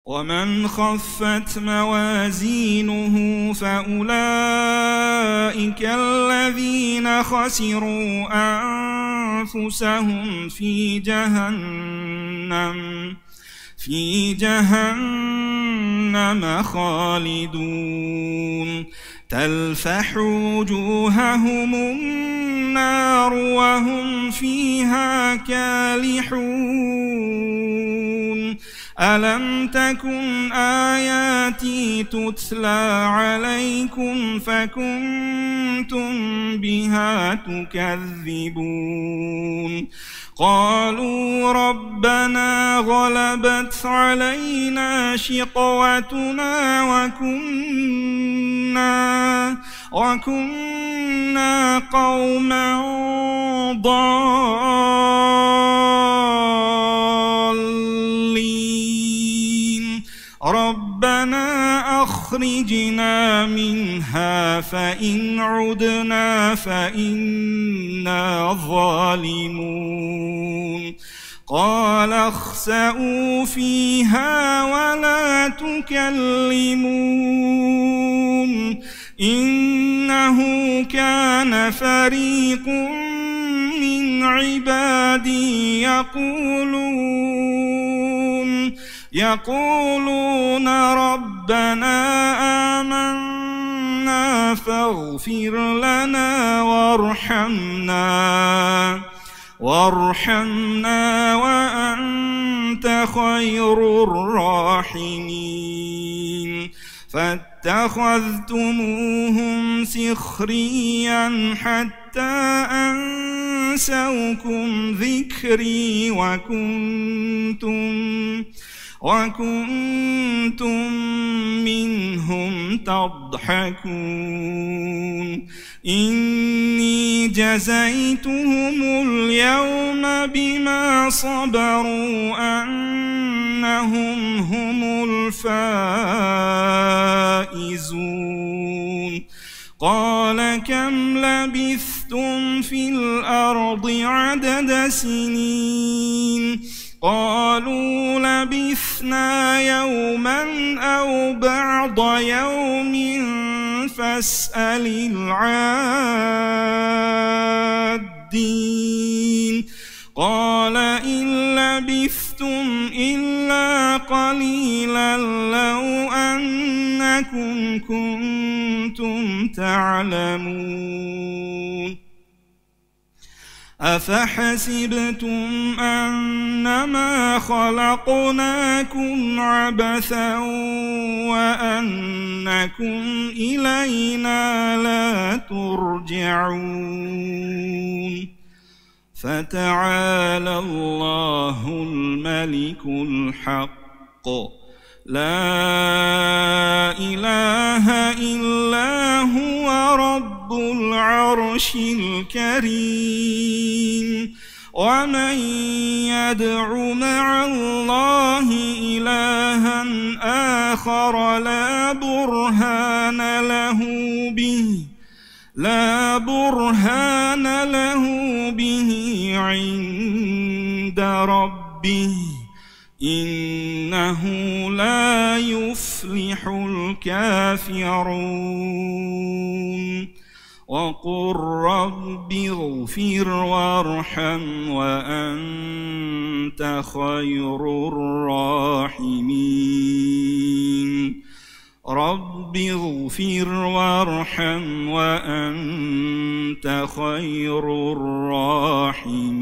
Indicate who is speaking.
Speaker 1: ومن خفت موازينه فأولئك الذين خسروا أنفسهم في جهنم خالدون تلفح وجوههم النار وهم فيها كالحون ألم تكن آياتي تتلى عليكم فكنتم بها تكذبون قالوا ربنا غلبت علينا شقوتنا وكنا قوما ضالين ربنا أخرجنا منها فإن عدنا فإنا ظالمون قال اخسئوا فيها ولا تكلمون إنه كان فريق من عبادي يقولون ربنا آمنا فاغفر لنا وارحمنا وأنت خير الراحمين فاتخذتموهم سخريا حتى أنسوكم ذكري وكنتم منهم تضحكون إني جزيتهم اليوم بما صبروا أنهم هم الفائزون قال كم لبثتم في الأرض عدد سنين قالوا لبثنا يوما أو بعض يوم فاسأل العادين قال إن لبثتم إلا قليلا لو أنكم كنتم تعلمون أفحسبتم أنما خلقناكم عبثا وأنكم إلينا لا ترجعون فتعالى الله الملك الحق لا إله إلا هو رب العرش الكريم ومن يدع مع الله إلها آخر لا برهان له به عند ربه إنه لا يفلح الكافرون وقل رب اغفر وارحم وأنت خير الراحمين رب اغفر وارحم وأنت خير الراحمين